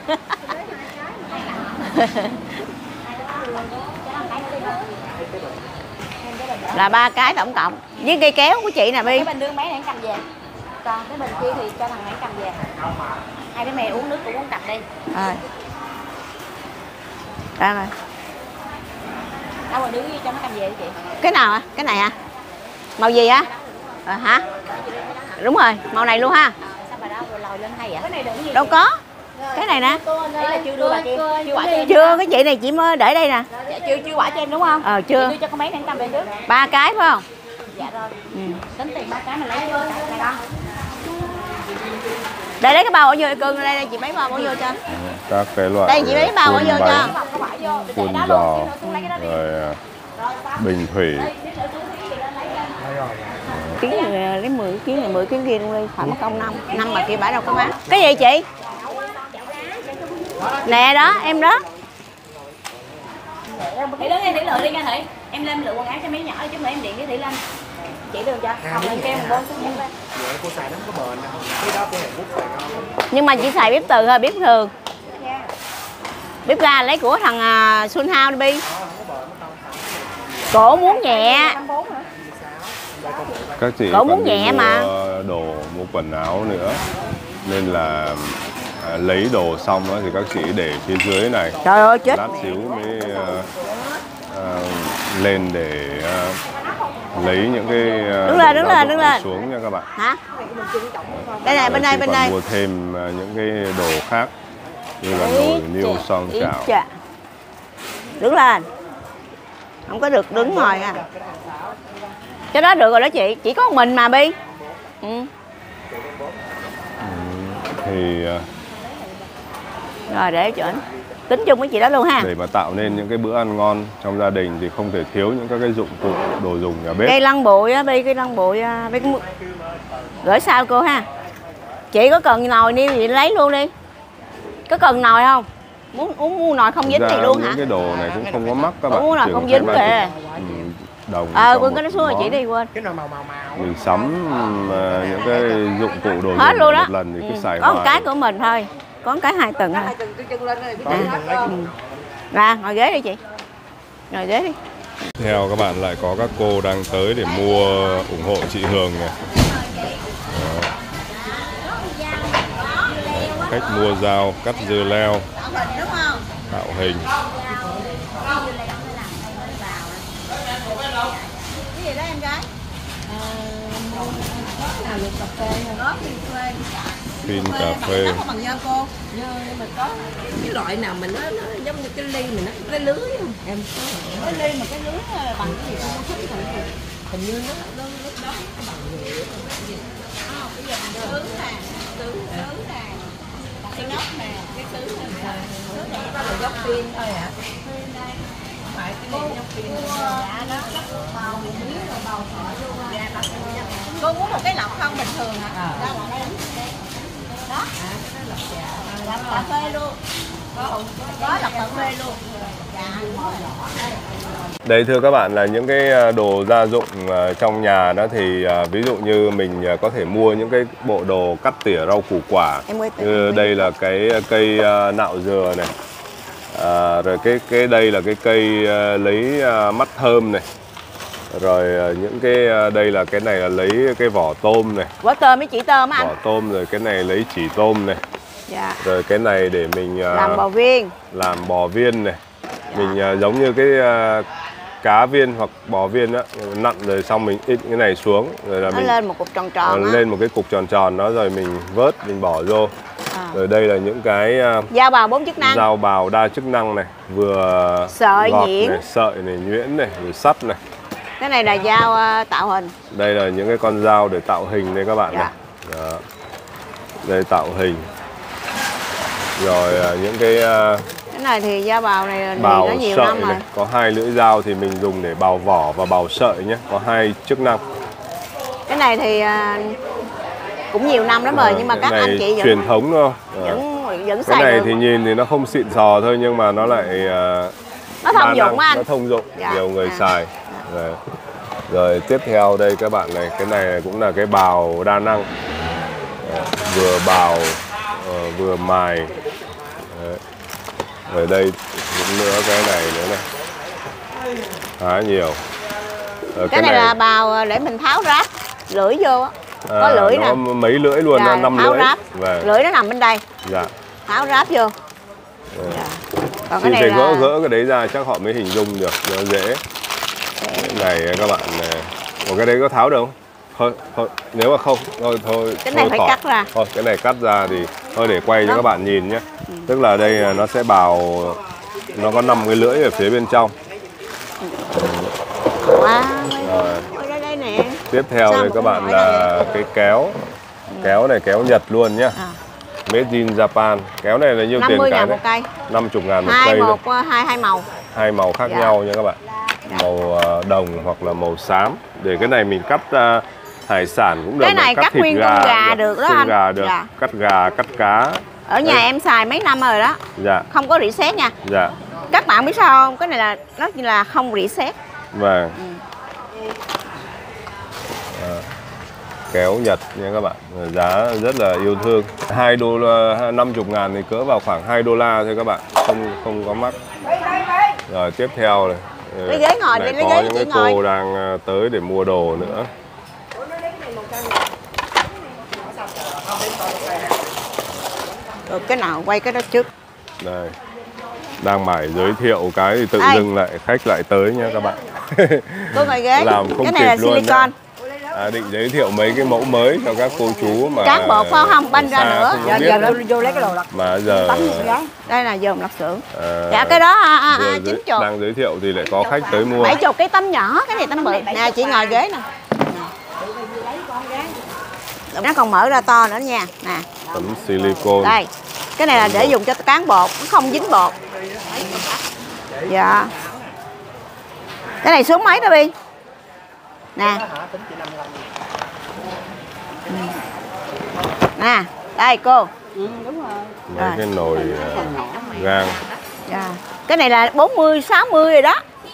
Là 3 cái tổng cộng. Với cây kéo của chị nè Bi. cái bình đương mấy này cầm về còn cái bình kia thì cho thằng này cầm về hai đứa mẹ uống nước cũng uống cặp đi Rồi. Đây rồi. đâu rồi đứa cho nó cầm về đi chị Cái nào á? Cái này hả? Màu gì á? Hả? Đúng rồi, màu này luôn ha. sao mà đâu rồi lòi lên hay vậy cái này đựng gì Đâu có. Cái này nè. đấy là chưa đưa bà kia chưa quả cho em Chưa, cái chị này chị mới để đây nè. dạ, chưa quả cho em đúng không Chưa. chị đưa cho con mấy này cầm về trước 3 cái phải không? dạ rồi Ừ. tính tiền 3 cái mà lấy cái này đó Để lấy cái bao bỏ vô cưng đây chị mấy bao bỏ vô cho. Các cái loại Đây chị lấy bao bỏ khuôn vô cho. bánh, có quả vô khuôn giò, rồi bình thủy. Kiến này lấy 10 kiến này 10 kiến kia luôn đi, khỏi mất công 5 mà kia bả đâu có bán. Cái gì chị? Nè đó, em đó. Thị lớn em để lựa đi nha Thị. Em lên lựa quần áo cho mấy nhỏ chút nữa em điện với Thị lên. Chỉ đường cho. Không lên kêu bố xuống nhé. Cô xài nó không có bền đâu. Cái đó cô Hàn Quốc xài ngon. Nhưng mà chỉ xài bếp từ thôi, bếp thường. Bếp ga lấy của thằng Sun Hao đi Bi. Cổ muốn nhẹ. Các chị Cổ muốn còn đi nhẹ mua mà. đồ, mua quần áo nữa. Nên là lấy đồ xong đó, thì các chị để phía dưới này. Trời ơi chết. Lát xíu mới lên để lấy những cái đứng lên xuống nha các bạn. Hả? Đây này, bên đây, bên đây. Mua thêm những cái đồ khác như là nồi niêu son chảo. Đứng lên. Không có được đứng ngồi à. Cái đó được rồi đó chị, chỉ có một mình mà Bi. Thì rồi để chỉnh. Tính chung với chị đó luôn ha. để mà tạo nên những cái bữa ăn ngon trong gia đình thì không thể thiếu những các cái dụng cụ đồ dùng nhà bếp. Cây lăn bụi á Bi, cây lăn bụi Bi gửi sao cô ha. Chị có cần nồi niêu gì lấy luôn đi. Có cần nồi không? Muốn mua nồi không dính thì luôn hả? Những cái đồ này cũng không có mắc các bạn. Mua nồi không dính kìa. Đồng. Quên cái đó xuống rồi chị đi quên. Cái nồi màu. Mình sắm những cái dụng cụ đồ hết dùng luôn đó. một lần thì cứ xài có một hoài. cái của mình thôi. Có một cái 2 tầng thôi. Ra ngồi ghế đi chị. Ngồi ghế đi. Theo các bạn lại có các cô đang tới để mua ủng hộ chị Hường này. Đó. Khách mua dao, cắt dưa leo, tạo hình. Cái gì đó em gái? Phin cà phê. Nó không bằng dao cô. Nhưng mà có cái loại nào mà nó giống như cái ly mà nó cái lưới không? Em cái ly mà cái lưới bằng cái gì không thích rồi. Hình như nó lúc đó nó bằng nhựa. Cái gì sứ nè, sứ nè. Cái nóc nè, cái sứ nè. Sứ này nó là dốc pin thôi ạ. Pin đây. Không phải cái này dốc pin. Dạ đó, bào miếng rồi bào sợi luôn. Dạ bào sợi. Cô muốn một cái lọc không bình thường hả? Ra ngoài đây. Đó. Lọc cà phê luôn. Có lọc cà phê luôn. Đây thưa các bạn là những cái đồ gia dụng trong nhà đó thì ví dụ như mình có thể mua những cái bộ đồ cắt tỉa rau củ quả. Như đây là cái cây nạo dừa này. Rồi cái đây là cái cây lấy mắt thơm này. Rồi những cái đây là cái này là lấy cái vỏ tôm này. Vỏ tôm với chỉ tôm á anh. Vỏ tôm rồi cái này lấy chỉ tôm này. Dạ. Rồi cái này để mình làm bò viên. Làm bò viên này. Mình giống như cái cá viên hoặc bò viên đó, nặn rồi xong mình ít cái này xuống rồi là nó mình lên một cục tròn tròn lên một cái cục tròn tròn đó rồi mình vớt mình bỏ vô. Rồi đây là những cái dao bào 4 chức năng. Dao bào đa chức năng này, vừa sợi gọt nhuyễn này, sợi này, nhuyễn này, rồi sắt này. Cái này là dao tạo hình. Đây là những cái con dao để tạo hình đây các bạn này. Đó. Đây tạo hình. Rồi những cái này thì dao bào này bào nó nhiều sợi năm rồi. này. Có 2 lưỡi dao thì mình dùng để bào vỏ và bào sợi nhé. Có 2 chức năng. Cái này thì cũng nhiều năm lắm rồi nhưng mà các anh chị vẫn truyền thống thôi. Vẫn cái xài này được. thì nhìn thì nó không xịn sò thôi nhưng mà nó lại nó thông dụng anh. Nó thông dụng, nhiều người xài. Rồi tiếp theo đây các bạn này, cái này cũng là cái bào đa năng. Vừa bào vừa mài. Rồi đây cũng nữa cái này nữa này. Khá nhiều. Cái này là bào để mình tháo ráp lưỡi vô á. Có lưỡi nè. Mấy lưỡi luôn, 5 lưỡi. Lưỡi nó nằm bên đây. Dạ. Tháo ráp vô. Còn cái này là gỡ cái đấy ra chắc họ mới hình dung được cho dễ. Cái này các bạn này. Ủa cái đấy có tháo được không? Thôi, nếu mà không thôi cái này phải cắt ra. Thôi cái này cắt ra thì thôi để quay cho các bạn nhìn nhé. Tức là đây nó sẽ bào, nó có 5 cái lưỡi ở phía bên trong. Đây nè. Tiếp theo đây các bạn là cái kéo. Kéo này kéo Nhật luôn nhá. Made in Japan. Kéo này là nhiêu tiền cái một cây. 50.000 một cây. Hai màu. 2 màu khác nhau nha các bạn. Màu đồng hoặc là màu xám. Để cái này mình cắt hải sản cũng được. Cái này cắt nguyên con gà được đó anh. Gà được. Cắt gà, cắt cá. Ở nhà em xài mấy năm rồi đó. Dạ. Không có reset nha. Dạ. Các bạn biết sao không? Cái này là nó là không reset. Vâng. Kéo Nhật nha các bạn, giá rất là yêu thương. $2 50.000 thì cỡ vào khoảng $2 thôi các bạn, không có mắc. Rồi tiếp theo này, Lấy ghế ngồi đi, lấy có ghế những chị cái ngồi. cô đang tới để mua đồ nữa. Được cái nào quay cái đó trước. Đây, đang mải giới thiệu cái thì tự dưng lại khách lại tới nha các bạn. Cô ngồi ghế. Làm không cái này kịp là luôn silicon. Định giới thiệu mấy cái mẫu mới cho các cô chú mà Cán bột phải không? Banh ra nữa. Giờ vô lấy cái đồ lặt. Mà giờ Đây là dòm lạp xưởng. Dạ cái đó 90. Đang giới thiệu thì lại có khách tới mua. 70 cái tấm nhỏ, cái này tấm bự. Nè chị ngồi ghế nè. Nó còn mở ra to nữa nha. Nè. Tấm silicon. Đây. Cái này là để dùng cho cán bột, nó không dính bột. Dạ. Cái này số mấy đó Bi? Nè. Nè, đây cô. Đúng rồi. Mấy cái nồi gang. Dạ. Cái này là 40, 60 rồi đó.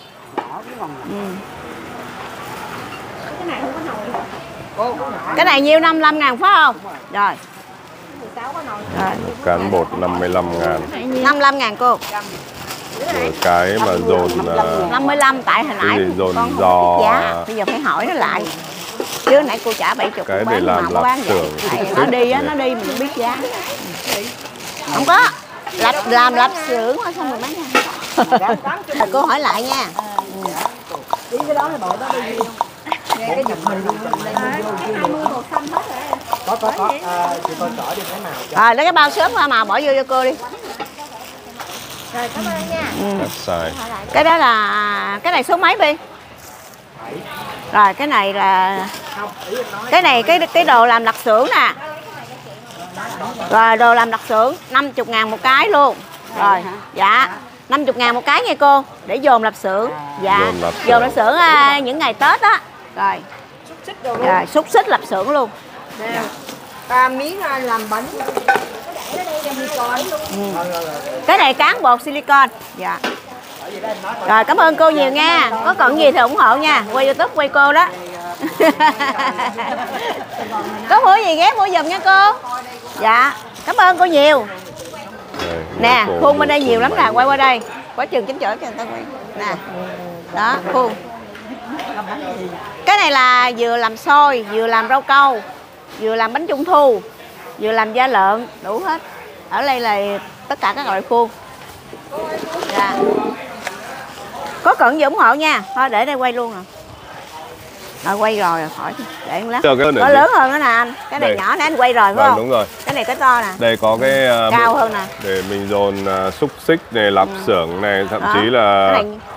Cái này không có nồi. Cái này nhiêu 55.000 phải không? Rồi. 16 có nồi. Rồi. Cán bột 55.000. 55.000 cô. Rồi cái mà dồn 55 tại hồi nãy cái gì dồn con không giò biết giá. Bây giờ phải hỏi nó lại. Chứ nãy cô trả 70 cái bán để mà làm không lạp bán vậy. xưởng. Tại nó đi á, nó đi mình không biết giá. Không có. Làm lạp xưởng thôi xong rồi bán nha. Cô hỏi lại nha. Đi cái đó là bộ đó đi. Cái giật mình luôn. Cái 20 màu xanh hết rồi. Có. Chị coi cỡ đi cái nào. Rồi lấy cái bao xốp mà bỏ vô cho cô đi. Rồi cảm ơn nha. Cắt xài. Cái đó là cái này số mấy Bi? Rồi cái này là cái này cái đồ làm lạp xưởng nè. Rồi đồ làm lạp xưởng 50.000 một cái luôn. Rồi dạ 50.000 một cái nha cô, để dồn lạp xưởng. Dạ dồn lạp xưởng những ngày Tết á. Rồi rồi xúc xích lạp xưởng luôn. Miếng làm bánh. Cái này cán bột silicon. Dạ. Rồi cảm ơn cô nhiều nha. Có cần gì thì ủng hộ nha. Quay YouTube quay cô đó. Có mua gì ghé mua giùm nha cô. Dạ. Cảm ơn cô nhiều. Đây, Nè, khuôn bên đây nhiều lắm nè, quay qua đây. Quá trường chính chỗ cho người ta quay. Nè. Đó, khuôn. Cái này là vừa làm xôi, vừa làm rau câu, vừa làm bánh trung thu, vừa làm da lợn, đủ hết. Ở đây là tất cả các loại khuôn. Dạ. Có cần gì ủng hộ nha. Thôi để đây quay luôn rồi. Rồi quay rồi khỏi để em lát. Có lớn hơn nữa nè anh. Cái này đây. Nhỏ nè anh quay rồi phải không? Đúng rồi. Cái này cái to nè. Đây có cái cao hơn nè. Để mình dồn xúc xích này, lạp xưởng này, thậm chí là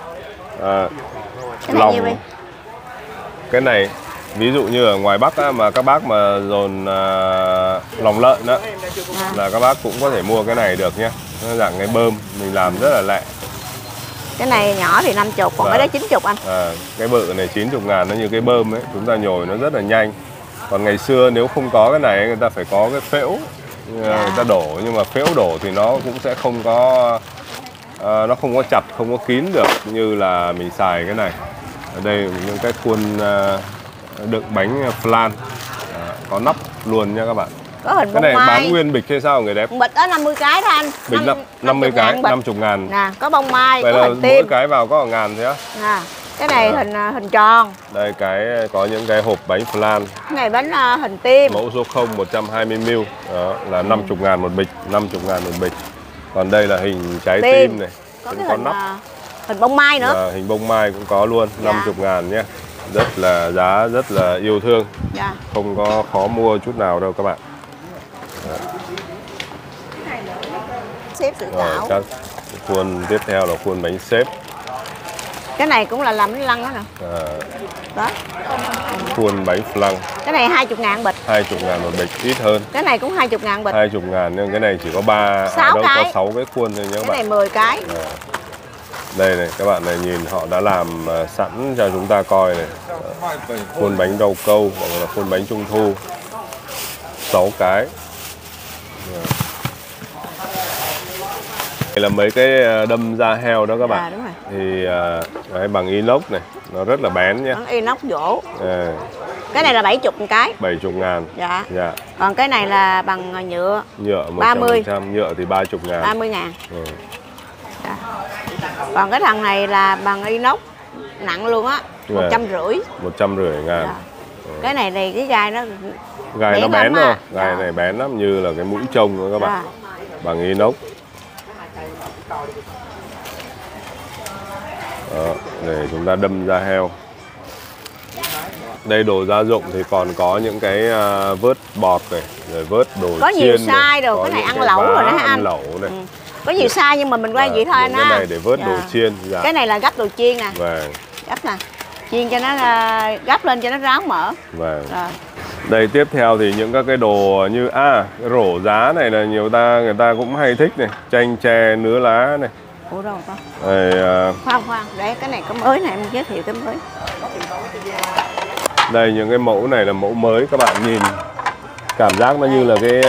lòng. Cái này ví dụ như ở ngoài Bắc á, mà các bác mà dồn lòng lợn đó là các bác cũng có thể mua cái này được nhé. Nó dạng cái bơm mình làm rất là lẹ. Cái này nhỏ thì 50, còn cái đó 90 anh. Cái bự này 90.000, nó như cái bơm ấy, chúng ta nhồi nó rất là nhanh. Còn ngày xưa nếu không có cái này người ta phải có cái phễu người ta đổ, nhưng mà phễu đổ thì nó cũng sẽ không có nó không có chặt, không có kín được như là mình xài cái này. Ở đây những cái khuôn đựng bánh flan có nắp luôn nha các bạn. Có hình cái này mai. Bán nguyên bịch hay sao người đẹp? Bịch đó 50 cái thôi anh. Bịch 50 cái, 50.000. Nè, có bông mai, vậy có là hình tim. Mỗi cái vào có 1.000 thế á? Nè, cái này hình tròn. Đây có những cái hộp bánh flan. Cái này bánh hình tim. Mẫu số 0 120ml. Đó là 50.000 một bịch, 50.000 một bịch. Còn đây là hình trái tim này, có cũng cái có hình, nắp. Hình bông mai nữa. Hình bông mai cũng có luôn, 50.000 nhé. Giá rất là yêu thương. Dạ. Không có khó mua chút nào đâu các bạn. Xếp tự tạo. Các khuôn tiếp theo là khuôn bánh xếp. Cái này cũng là làm bánh lăng đó nè. Đó. Khuôn bánh flan. Cái này 20.000 bịch. 20.000 một bịch, ít hơn. Cái này cũng 20.000 bịch. 20.000 nhưng cái này chỉ có 6 cái khuôn thôi nhé các bạn. Cái này 10 cái. Đây này, các bạn này nhìn họ đã làm sẵn cho chúng ta coi này. Khuôn bánh rau câu hoặc là khuôn bánh trung thu. 6 cái. là mấy cái đâm da heo đó các bạn. Đúng rồi. Thì đấy, bằng inox này, nó rất là bén nhé. Bằng inox gỗ. À. Cái này là 70 cái. 70.000. Dạ. Dạ. Còn cái này là bằng nhựa. Nhựa 100%, 30. nhựa thì 30.000. 30.000. Ừ. Dạ. Còn cái thằng này là bằng inox nặng luôn á, 150. 150.000. Dạ. Cái này thì cái gai nó Gai nó bén thôi, gai dạ. này bén lắm, như là cái mũi trông đó các bạn. Dạ. Bằng inox. Đó, để chúng ta đâm da heo. Đây đồ gia dụng thì còn có những cái vớt bọt này, rồi vớt đồ chiên. Có nhiều size rồi, cái này ăn lẩu rồi đó anh. Ăn lẩu này. Có nhiều size nhưng mà mình quay vậy thôi anh cái này để vớt đồ chiên. Dạ. Cái này là gắp đồ chiên nè. Vâng. Gắp nè. Chiên cho nó gắp lên cho nó ráo mỡ. Vâng. Rồi. Đây tiếp theo thì những các cái đồ như cái rổ giá này là người ta cũng hay thích này, chanh tre nứa lá này. Ủa đâu con? Đây, khoan, để cái này có mới này em giới thiệu cái mới. Đây những cái mẫu này là mẫu mới, các bạn nhìn cảm giác nó như là cái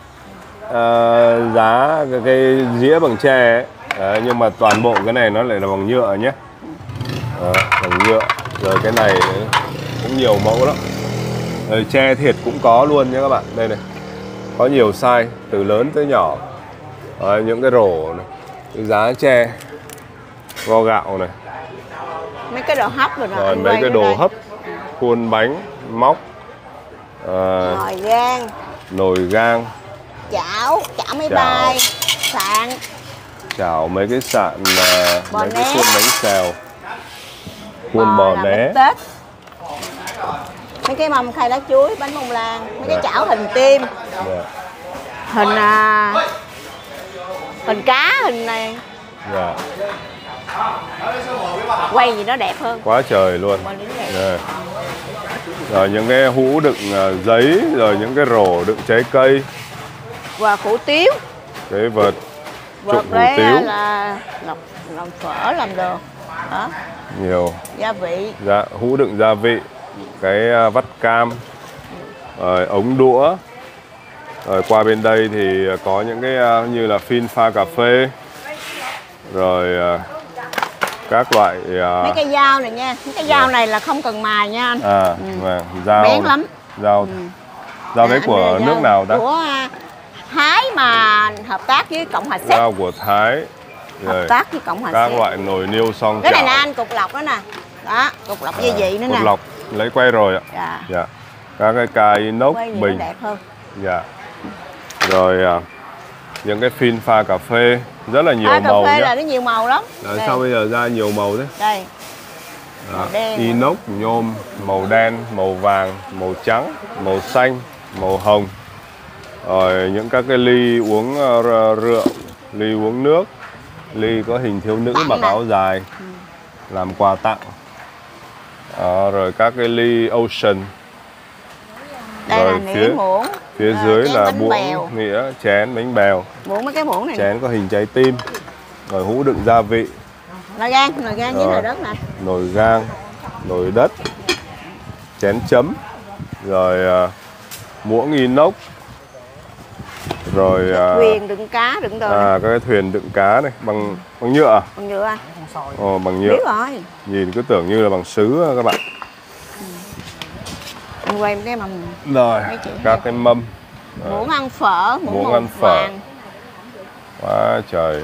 giá cái dĩa bằng tre ấy. Đấy, nhưng mà toàn bộ cái này nó lại là bằng nhựa nhé. Đó, bằng nhựa. Rồi cái này cũng nhiều mẫu lắm. Rồi tre thiệt cũng có luôn nhé các bạn. Đây này, có nhiều size từ lớn tới nhỏ. Đấy, những cái rổ này, cái giá tre, vo gạo này. Mấy cái đồ hấp rồi, Rồi mấy cái đồ hấp, khuôn bánh, móc, nồi gang, chảo máy bay, sạn, chảo mấy cái sạn, mấy cái khuôn bánh xèo, khuôn bò né, Tết. Mấy cái mâm khay lá chuối, bánh bông lan, mấy cái chảo hình tim, hình cá, hình này. Dạ. Quay gì nó đẹp hơn. Quá trời luôn. Rồi những cái hũ đựng giấy, rồi những cái rổ đựng trái cây. Và hủ tiếu. Cái vợt trụng hủ đấy tiếu. Là làm phở, làm đồ. Đó. Nhiều. Gia vị. Dạ, hũ đựng gia vị. Cái vắt cam. Rồi ống đũa. Rồi qua bên đây thì có những cái như là phin pha cà phê. Rồi các loại mấy cái dao này nha, mấy cái dao này là không cần mài nha anh. Vâng, dao bén lắm. Dao đấy của nước nào ta? Của Thái mà hợp tác với Cộng hòa Séc. Dao của Thái. Hợp tác với Cộng hòa Séc. Các loại nồi niêu xong cái này là anh cục lọc đó nè. Đó, cục lọc gia vị nữa nè. Cục lọc lấy quay rồi ạ. Dạ. Dạ. Các cái cài inox bình. Đẹp hơn. Dạ. Rồi những cái phin pha cà phê rất là nhiều màu cà phê nhé. là nó nhiều màu lắm. Rồi sao bây giờ ra nhiều màu thế? Đây. Màu đen. Inox nhôm, màu đen, màu vàng, màu trắng, màu xanh, màu hồng. Rồi những các cái ly uống rượu, ly uống nước, ly có hình thiếu nữ mặc áo dài, làm quà tặng. Rồi các cái ly Ocean. Đây rồi là nĩa muỗng. Phía dưới là muỗng, nĩa, chén, bánh bèo. Muỗng mấy cái muỗng này. Chén có hình trái tim. Rồi hũ đựng gia vị. Nồi gang với nồi đất nè. Nồi gang, nồi đất, chén chấm. Rồi muỗng inox. Rồi thuyền đựng cá, đựng đồ. các cái thuyền đựng cá này bằng nhựa à? Bằng nhựa anh. Bằng nhựa. Biết rồi. Nhìn cứ tưởng như là bằng sứ các bạn. Anh quay cái mâm. Rồi, các cái mâm. Muỗng ăn phở, muỗng ăn phở. Quá trời.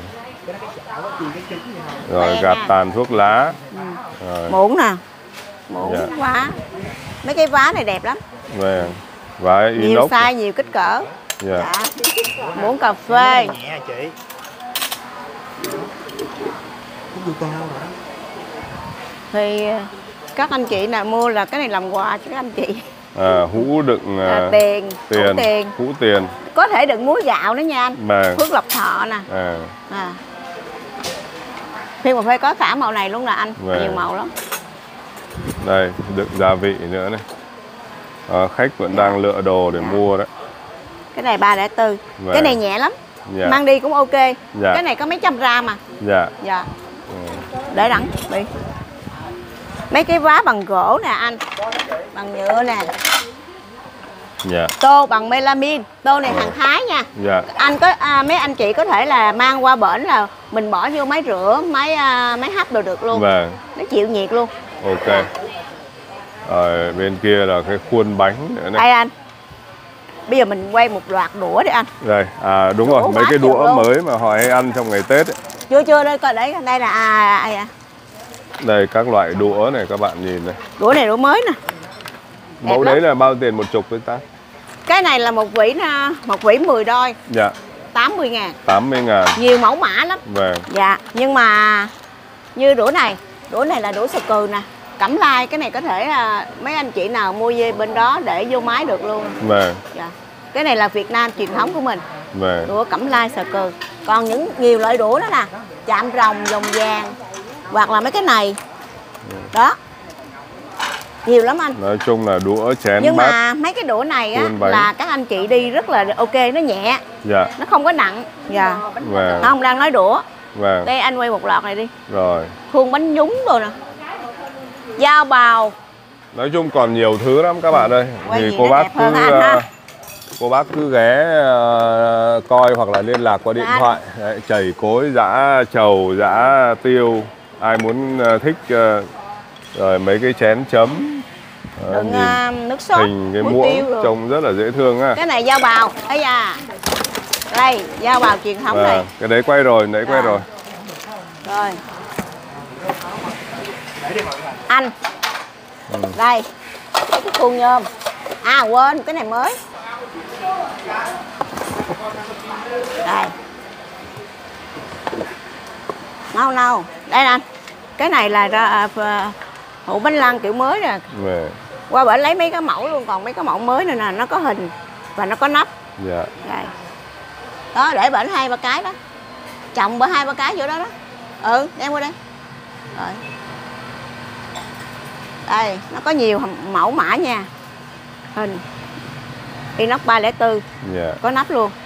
Rồi gạt tàn thuốc lá. Rồi. Muỗng nè. Muỗng vá. Mấy cái vá này đẹp lắm. Vâng. Vá inox. Nhiều size, nhiều kích cỡ. Dạ. Muỗng cà phê. Thì các anh chị nào mua là cái này làm quà cho các anh chị. Hũ đựng hũ tiền. Có thể đựng muối gạo nữa nha anh. Phước Lộc Thọ nè. Phiên cà phê có cả màu này luôn nè anh. Nhiều màu lắm. Đây, đựng gia vị nữa này. Khách vẫn đang lựa đồ để mua đấy. Cái này 304. Cái này nhẹ lắm. Mang đi cũng ok. Cái này có mấy trăm gram à. Dạ. Để đẳng đi. Mấy cái vá bằng gỗ nè anh. Bằng nhựa nè. Dạ. Tô bằng melamine. Tô này hàng Thái nha. Dạ. Anh có mấy anh chị có thể là mang qua bển là mình bỏ vô máy rửa, máy hấp đồ được luôn. Vâng. Nó chịu nhiệt luôn. Ok. Rồi bên kia là cái khuôn bánh nữa này. Đây anh. Bây giờ mình quay một loạt đũa đi anh. Đây, đúng rồi, mấy cái đũa mới mà họ hay ăn trong ngày Tết ấy. Chưa đây, coi đấy, đây là Đây các loại đũa này các bạn nhìn này. đũa này đũa mới nè. Mẫu đấy là bao tiền một chục với ta? Cái này là một vỉ 10 đôi. Dạ. 80.000. 80.000. Nhiều mẫu mã lắm. Vâng. Dạ, nhưng mà như đũa này là đũa sờ cừ nè. Cẩm Lai, cái này có thể là mấy anh chị nào mua về bên đó để vô máy được luôn. Vâng. Dạ. Cái này là Việt Nam truyền thống của mình. Vâng. Đũa Cẩm Lai sờ cừ. Còn nhiều loại đũa đó nè, chạm rồng, vòng vàng, hoặc là mấy cái này. Đó. Nhiều lắm anh. Nói chung là đũa chén nhưng bát. mà mấy cái đũa này á là các anh chị đi rất là ok, nó nhẹ. Dạ. Nó không có nặng. Dạ. Vâng. Không, đang nói đũa. Vâng. Đây anh quay một loạt này đi. Rồi. Khuôn bánh nhúng rồi nè. Dao bào. Nói chung còn nhiều thứ lắm các bạn ơi. Thì cô bác cứ ghé coi hoặc là liên lạc qua điện thoại. Đấy, chảy cối, giã trầu, giã tiêu. Ai muốn thích rồi mấy cái chén chấm. Đựng nước sốt, hình cái muỗng trông rất là dễ thương á. Cái này dao bào. Ấy da. Đây, dao bào truyền thống này. Cái đấy quay rồi, nãy quay rồi. Rồi. Anh. Đây. Cái khuôn nhôm. Quên, cái này mới. Đây. Nâu. Đây anh. Cái này là hũ bánh lăng kiểu mới nè. Qua bển lấy mấy cái mẫu luôn, còn mấy cái mẫu mới này nè, nó có hình và nó có nắp. Dạ. Đây. Đó, để bển 2-3 cái đó. Chồng bển 2-3 cái chỗ đó đó. Đem qua đây. Rồi. Đây, nó có nhiều mẫu mã nha. Hình inox 304. Yeah. Có nắp luôn.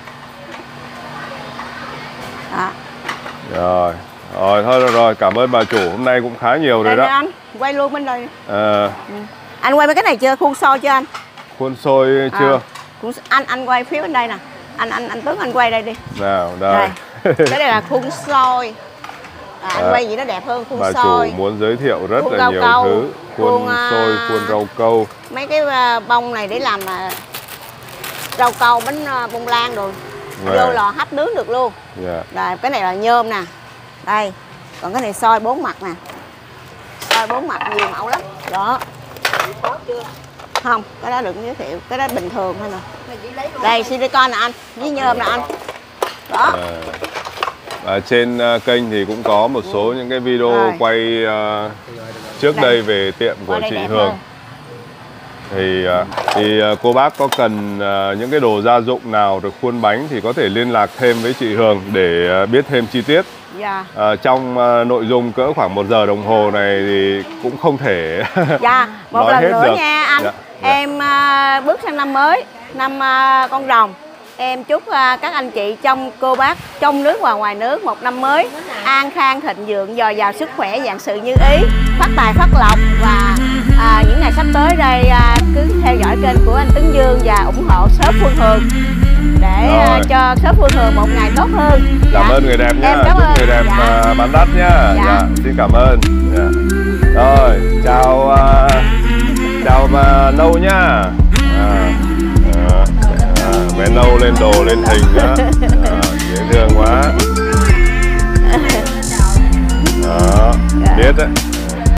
Đó. Rồi, thôi rồi, cảm ơn bà chủ, hôm nay cũng khá nhiều rồi đó. Anh, quay luôn bên đây. Ừ. Anh quay mấy cái này chưa? Khuôn xôi chưa anh? Khuôn xôi chưa? Anh quay phía bên đây nè. Anh Tuấn anh quay đây đi. Nào, đây. Cái này là khuôn xôi. Anh quay gì nó đẹp hơn khuôn bà xôi. Chủ muốn giới thiệu rất là nhiều câu. thứ. Khuôn xôi, khuôn rau câu. Mấy cái bông này để làm rau câu, bánh bông lan rồi. Vô lò hấp nướng được luôn. Đây, cái này là nhôm nè. Đây. Còn cái này xôi 4 mặt nè. Xôi 4 mặt nhiều mẫu lắm. Đó. Không, cái đó đừng giới thiệu, cái đó bình thường thôi nè. Đây silicon nè anh, với nhôm nè anh. Đó. Ở trên kênh thì cũng có một số những cái video quay trước đây về tiệm của chị Hường. Thì cô bác có cần những cái đồ gia dụng nào được khuôn bánh thì có thể liên lạc thêm với chị Hường để biết thêm chi tiết. Dạ. Trong nội dung cỡ khoảng 1 giờ đồng hồ này thì cũng không thể dạ. Một nói lần hết nữa được. nha anh. Dạ. Em bước sang năm mới, năm con rồng. Em chúc các anh chị cô bác trong nước và ngoài nước một năm mới an khang thịnh vượng, dồi dào sức khỏe, vạn sự như ý, phát tài phát lộc. Và những ngày sắp tới đây cứ theo dõi kênh của anh Tấn Dương và ủng hộ shop Phương Hường để cho shop Phương Hường một ngày tốt hơn. Cảm ơn người đẹp nhá, chúc người đẹp bán đắt nhá. Xin cảm ơn. Rồi, chào Nâu nhá. Bé Nâu lên đồ lên hình đó. Dễ thương quá. Đó, biết đấy.